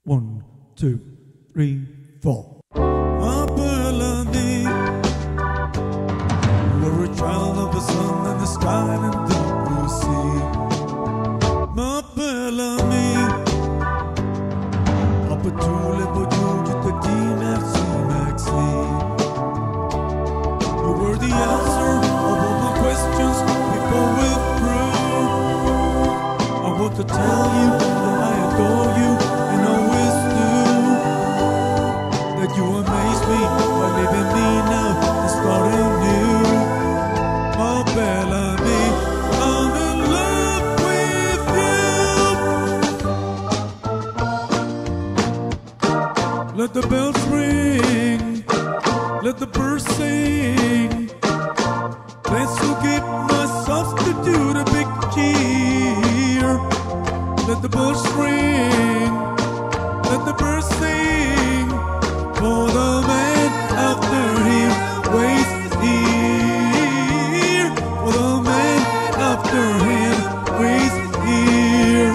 1, 2, 3, 4. Ma belle amie, you were a child of the sun and the sky and the blue sea. Ma belle amie, après tous les beaux jours, je te dis merci, merci. You were the answer of all my questions before we're through. I want to tell you that I adore you and always do. That you amaze me by leaving me now and starting new. Ma belle amie, I'm in love with you. Let the bells ring, let the birds sing. Let's give my substitute a big cheer. Let the bells ring, let the birds sing. For the man after him waits here. For the man after him waits here.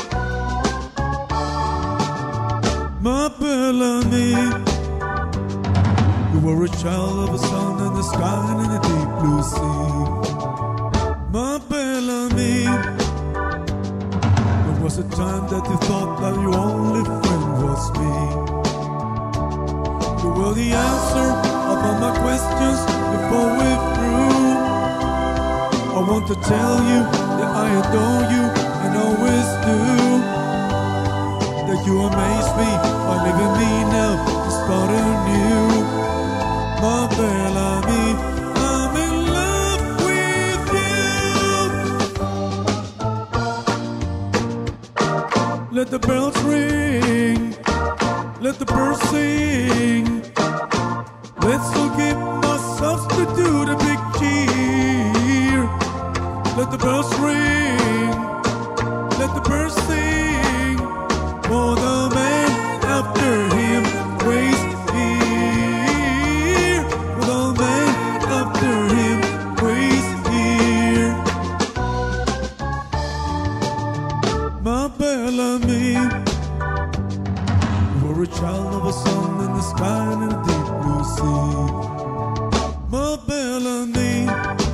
Ma belle amie, you were a child of the sun and the sky and the deep blue sea. Ma belle amie, there was a time that you thought that your only friend was me. You were the answer of all my questions before we're through. I want to tell you that I adore you and always do. That you amaze me by leaving me now to start anew. Ma belle amie, I'm in love with you. Let the bells ring, let the birds sing. Let's all give my substitute a big cheer. Let the bells ring, let the birds sing. For the man after him waits here. For the man after him waits here. Ma belle amie, you were a child of the sun and the sky and the deep blue sea. Ma belle amie,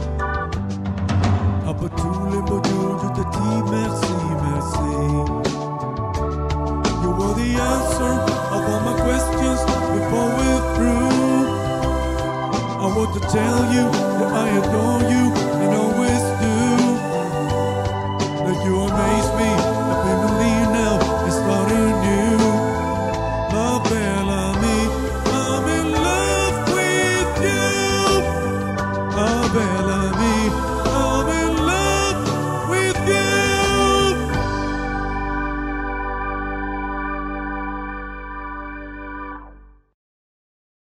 après tous les beaux jours, je te dis merci, merci. You were the answer of all my questions before we're through. I want to tell you that I adore you and always do. That you amaze me, I can't believe now it's starting new. Ma belle amie, I'm in love with you. Ma belle amie,